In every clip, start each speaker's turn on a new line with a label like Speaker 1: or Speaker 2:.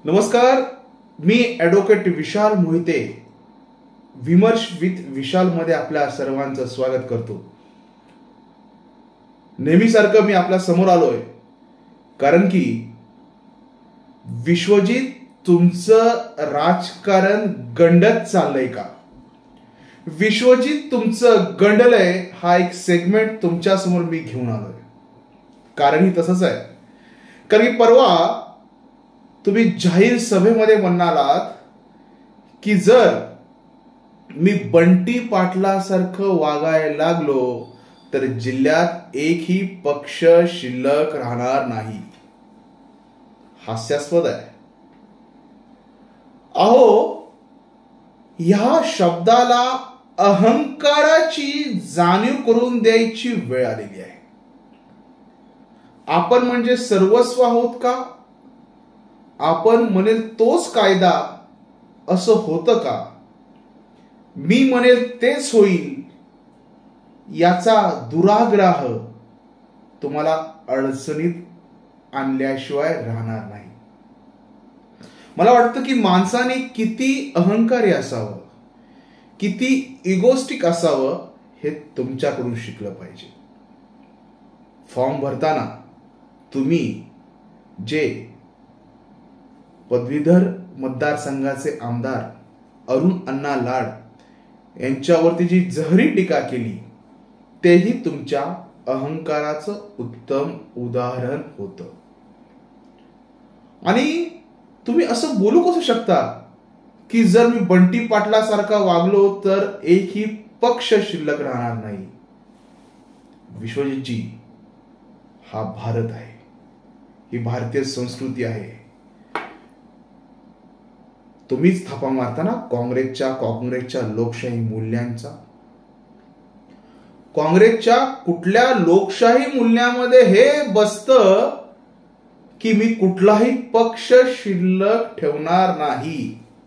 Speaker 1: नमस्कार, मी ॲडव्होकेट विशाल मोहिते विमर्श विथ विशाल मध्ये आपल्या सर्वांचं स्वागत करतो. नेहमीसारखं मी आपल्या समोर आलोय कारण की विश्वजित तुमचं राजकारण गंडत चाललंय का, विश्वजित तुमचं गंडलंय हा एक सेगमेंट तुमच्या समोर मी घेऊन आलोय. कारण ही तसंच आहे. कारण की परवा तुम्ही जाहीर सभेमध्ये म्हणालात की जर मी बंटी पाटलासारखं वागायला लागलो तर जिल्ह्यात एकही पक्ष शिल्लक राहणार नाही. हास्यास्पद आहे. अहो, ह्या शब्दाला अहंकाराची जाणीव करून द्यायची वेळ आलेली आहे. आपण म्हणजे सर्वस्व आहोत का? आपण म्हणेल तोच कायदा असं होतं का? मी म्हणेल तेच होईल याचा दुराग्रह तुम्हाला अडचणीत आणल्याशिवाय राहणार नाही. मला वाटतं की माणसाने किती अहंकारी असावं, किती इगोस्टिक असावं हे तुमच्याकडून शिकलं पाहिजे. फॉर्म भरताना तुम्ही जे पदवीधर मतदारसंघाचे आमदार अरुण अण्णा लाड यांच्यावरती जी जहरी टीका केली तेही तुमच्या अहंकाराचं उत्तम उदाहरण होतं. आणि तुम्ही असं बोलू कसं शकता की जर मी बंटी पाटलासारखा वागलो तर एकही पक्ष शिल्लक राहणार नाही. विश्वजितजी, हा भारत आहे, ही भारतीय संस्कृती आहे. तुम्हीच थापा मारताना काँग्रेसच्या लोकशाही मूल्यांचा. काँग्रेसच्या कुठल्या लोकशाही मूल्यामध्ये हे बसतं की मी कुठलाही पक्ष शिल्लक ठेवणार नाही?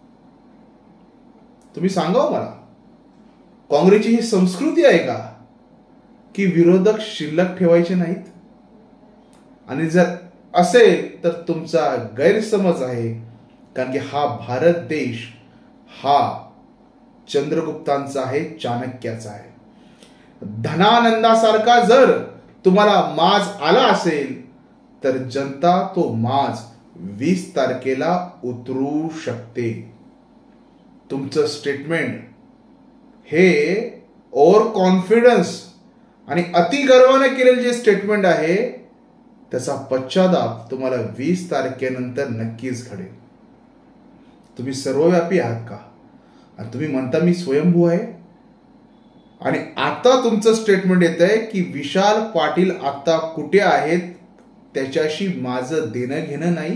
Speaker 1: तुम्ही सांगा मला, काँग्रेसची ही संस्कृती आहे का की विरोधक शिल्लक ठेवायचे नाहीत? आणि जर असेल तर तुमचा गैरसमज आहे. कारण की हा भारत देश हा चंद्रगुप्तांचा आहे, चाणक्याचा आहे. धनानंदासारखा जर तुम्हाला माज आला असेल तर जनता तो माज 20 तारखेला उतरू शकते. तुमचं स्टेटमेंट हे ओव्हर कॉन्फिडन्स आणि अतिगर्वाने केलेले जे स्टेटमेंट आहे त्याचा पश्चाताप तुम्हाला 20 तारखेनंतर नक्कीच घडेल. तुम्ही सर्वव्यापी आहात का? आणि तुम्ही म्हणता मी स्वयंभू आहे. आणि आता तुमचं स्टेटमेंट येत आहे की विशाल पाटील आता कुठे आहेत त्याच्याशी माझं देणं घेणं नाही.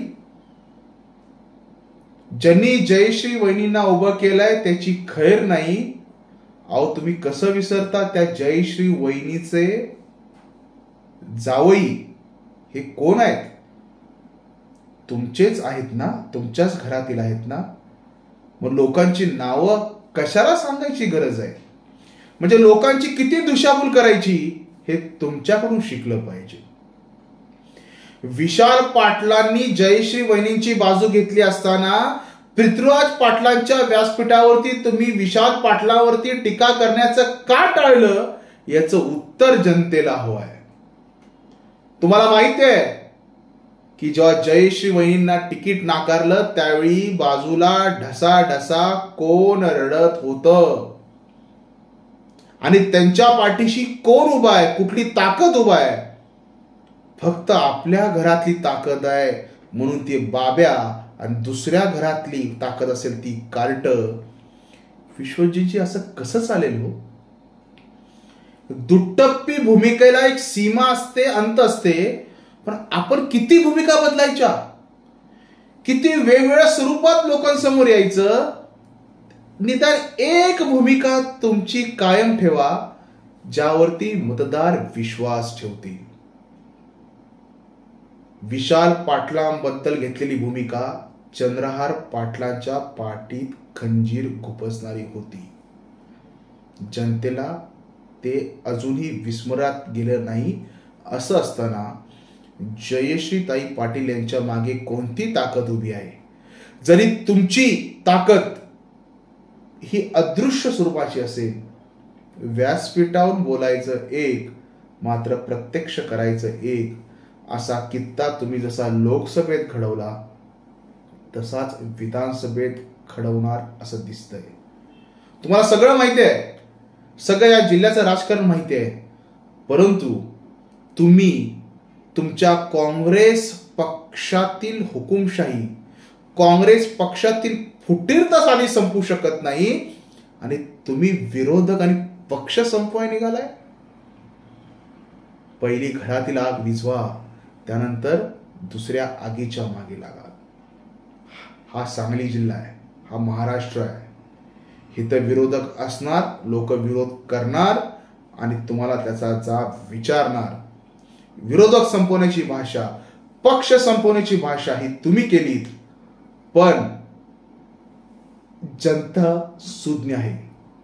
Speaker 1: ज्यांनी जयश्री वहिनींना उभं केलंय त्याची खैर नाही. अहो, तुम्ही कसं विसरता त्या जयश्री वहिनीचे जावई हे कोण आहेत? तुमचेच आहेत ना, तुमच्याच घरातील आहेत ना. मग लोकांची नावं कशाला सांगायची गरज आहे? म्हणजे लोकांची किती दिशाभूल करायची हे तुमच्याकडून शिकलं पाहिजे. विशाल पाटलांनी जयश्री वहिनींची बाजू घेतली असताना पृथ्वीराज पाटलांच्या व्यासपीठावरती तुम्ही विशाल पाटलावरती टीका करण्याचं का टाळलं याचं उत्तर जनतेला हवं आहे. तुम्हाला माहिती आहे की जेव्हा जयश्री वहिनींना तिकीट नाकारलं त्यावेळी बाजूला ढसाढसा कोण रडत होतं आणि त्यांच्या पाठीशी कोण उभा आहे, कुठली ताकद उभा आहे? फक्त आपल्या घरातली ताकद आहे म्हणून ती बाब्या आणि दुसऱ्या घरातली ताकद असेल ती कार्ट. विश्वजीतजी, असं कसं चालेल हो? दुट्टप्पी भूमिकेला एक सीमा असते, अंत असते. पण आपण किती भूमिका बदलायच्या, किती वेगवेगळ्या स्वरूपात लोकांसमोर यायचं. निदान एक भूमिका तुमची कायम ठेवा ज्यावरती मतदार विश्वास ठेवतील. विशाल पाटलांबद्दल घेतलेली भूमिका चंद्रहार पाटलांच्या पाठीत खंजीर खुपसणारी होती. जनतेला ते अजूनही विस्मरणात गेलं नाही. असं असताना जयश्रीताई पाटील यांच्या मागे कोणती ताकद उभी आहे, जरी तुमची ताकद ही अदृश्य स्वरूपाची असेल, व्यासपीठावरून बोलायचं एक, मात्र प्रत्यक्ष करायचं एक, असा कित्ता तुम्ही जसा लोकसभेत घडवला तसाच विधानसभेत घडवणार असं दिसतंय. तुम्हाला सगळं माहिती आहे, सगळं या जिल्ह्याचं राजकारण माहिती आहे, परंतु तुम्ही तुमच्या काँग्रेस पक्षातील हुकुमशाही, काँग्रेस पक्षातील फुटीरताच संपू शकत नाही आणि तुम्ही विरोधक आणि पक्ष संपवाय निघालाय. पहिली घरातील आग विझवा, त्यानंतर दुसऱ्या आगीच्या मागे लागा. हा सांगली जिल्हा आहे, हा महाराष्ट्र आहे. इथं विरोधक असणार, लोक विरोध करणार आणि तुम्हाला त्याचा जाब विचारणार. विरोधक संपवण्याची भाषा, पक्ष संपवण्याची भाषा ही तुम्ही केलीत, पण जनता सुज्ञ आहे,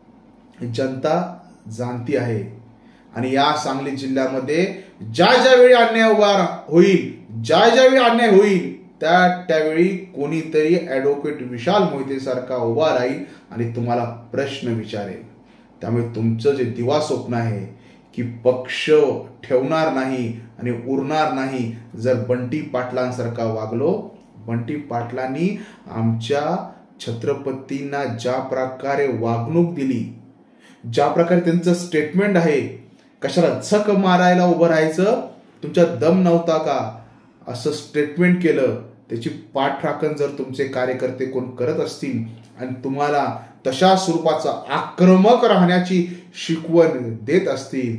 Speaker 1: जनता जाणती आहे. आणि या सांगली जिल्ह्यामध्ये ज्यावेळी अन्याय उभा होईल, ज्यावेळी अन्याय होईल, त्यावेळी कोणीतरी ॲडव्होकेट विशाल मोहिते सारखा उभा राहील आणि तुम्हाला प्रश्न विचारेल. त्यामुळे तुमचं जे दिवा स्वप्न आहे की पक्ष ठेवणार नाही आणि उरणार नाही, जर बंटी पाटलांसारखा वागलो, बंटी पाटलांनी आमच्या छत्रपतींना ज्या प्रकारे वागणूक दिली, ज्या प्रकारे त्यांचं स्टेटमेंट आहे, कशाला झक मारायला उभं राहायचं, तुमच्या दम नव्हता का असं स्टेटमेंट केलं, त्याची पाठराखण जर तुमचे कार्यकर्ते कोण करत असतील आणि तुम्हाला तशा स्वरूपाचा आक्रमक राहण्याची शिकवण देत असतील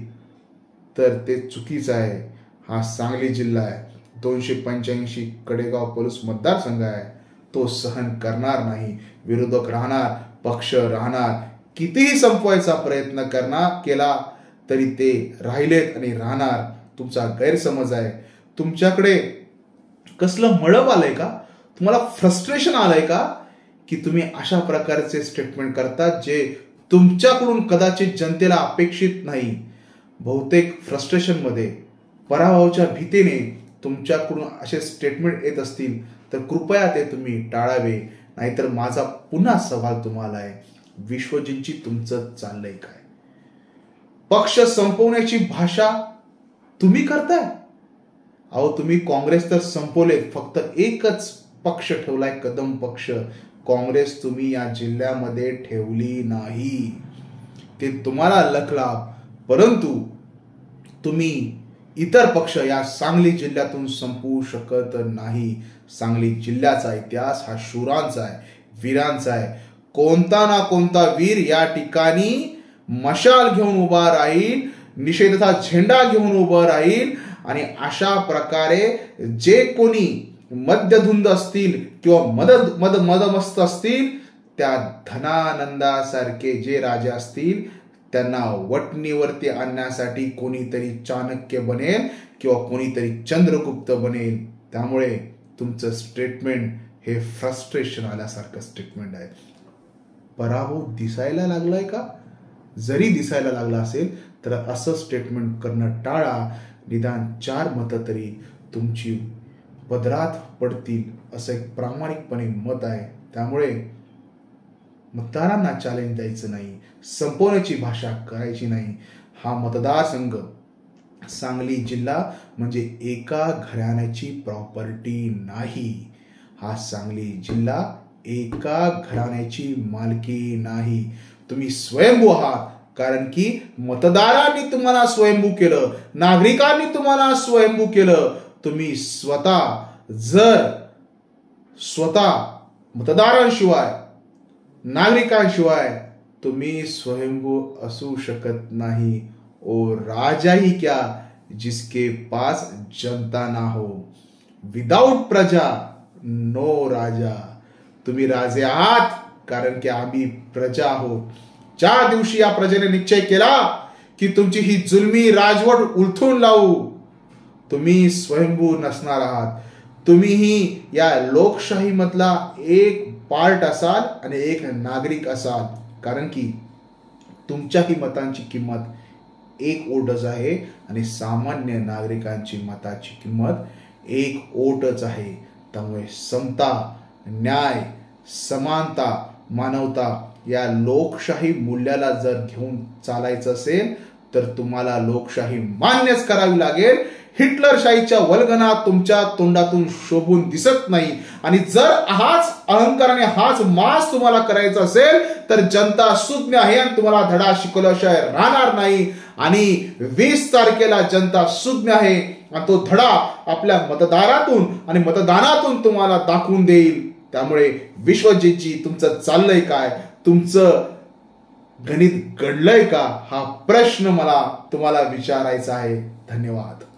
Speaker 1: तर ते चुकीचं आहे. हा सांगली जिल्हा आहे, 285 कडेगाव पोलीस मतदारसंघ आहे, तो सहन करणार नाही. विरोधक राहणार, पक्ष राहणार, कितीही संपवायचा प्रयत्न केला तरी ते राहिलेत आणि राहणार. तुमचा गैरसमज आहे. तुमच्याकडे कसलं मळब आलंय का, तुम्हाला फ्रस्ट्रेशन आलंय का की तुम्ही अशा प्रकारचे स्टेटमेंट करतात जे तुमच्याकडून कदाचित जनतेला अपेक्षित नाही. बहुतेक फ्रस्ट्रेशन मध्ये, पराभवाच्या भीतीने तुमच्याकडून असे स्टेटमेंट येत असतील तर कृपया ते तुम्ही टाळावे. नाहीतर माझा पुन्हा सवाल तुम्हाला आहे, विश्वजितची तुमचं चाललंय काय? पक्ष संपवण्याची भाषा तुम्ही करताय. अहो, तुम्ही काँग्रेस तर संपवले, फक्त एकच पक्ष ठेवलाय, कदम पक्ष. काँग्रेस तुम्ही या जिल्ह्यामध्ये ठेवली नाही, ते तुम्हाला लखला, परंतु तुम्ही इतर पक्ष या सांगली जिल्ह्यातून संपवू शकत नाही. सांगली जिल्ह्याचा इतिहास हा शूरांचा आहे, वीरांचा आहे. कोणता ना कोणता वीर या ठिकाणी मशाल घेऊन उभा राहील, निषेधाचा झेंडा घेऊन उभा राहील आणि अशा प्रकारे जे कोणी मद्यधुंद असतील किंवा मदमस्त असतील, त्या धनानंदासारखे जे राजे असतील त्यांना वटणीवरती आणण्यासाठी कोणीतरी चाणक्य बनेल किंवा कोणीतरी चंद्रगुप्त बनेल. त्यामुळे तुमचं स्टेटमेंट हे फ्रस्ट्रेशन आल्यासारखं स्टेटमेंट आहे. पराभव दिसायला लागलाय का? जरी दिसायला लागला असेल तर असं स्टेटमेंट करणं टाळा. निदान 4 मतं तरी तुमची पदरात पडतील असं एक प्रामाणिकपणे मत आहे. त्यामुळे मतदारांना चॅलेंज द्यायचं नाही, संपवण्याची भाषा करायची नाही. हा मतदारसंघ सांगली जिल्हा म्हणजे एका घराण्याची प्रॉपर्टी नाही. हा सांगली जिल्हा एका घराण्याची मालकी नाही. तुम्ही स्वयंभू आहात, कारण की मतदारांनी तुम्हाला स्वयंभू केलं, नागरिकांनी तुम्हाला स्वयंभू केलं. तुम्ही स्वतः मतदारांशिवाय, नागरिकांशिवाय तुम्ही स्वयंभू असू शकत नाही. ओ राजा ही क्या जिसके पास जनता ना हो. विदाउट प्रजा नो राजा. तुम्ही राजे आहात कारण की आम्ही प्रजा आहोत. ज्या दिवशी या प्रजेने निश्चय केला की तुमची ही जुलमी राजवट उलथून लावू, तुम्ही स्वयंभू नसणार आहात. तुम्हीही या लोकशाही मधला एक पार्ट असाल आणि एक नागरिक असाल, कारण की तुमच्याही मतांची किंमत 1 वोटच आहे आणि सामान्य नागरिकांची मताची किंमत 1 वोटच आहे. त्यामुळे समता न्याय, समानता, मानवता या लोकशाही मूल्याला जर घेऊन चालायचं असेल तर तुम्हाला लोकशाही मान्यच करावी लागेल. हिटलरशाहीच्या वल्गना तुमच्या तोंडातून शोभून दिसत नाही. आणि जर हाच अहंकार आणि हाच मास तुम्हाला करायचा असेल तर जनता सुज्ञ आहे आणि तुम्हाला धडा शिकवल्याशिवाय राहणार नाही. आणि 20 तारखेला जनता सुज्ञ आहे आणि तो धडा आपल्या मतदारातून आणि मतदानातून तुम्हाला दाखवून देईल. त्यामुळे विश्वजितजी तुमचं चाललंय काय, तुमचं गणित घडलंय का, हा प्रश्न मला तुम्हाला विचारायचा आहे. धन्यवाद.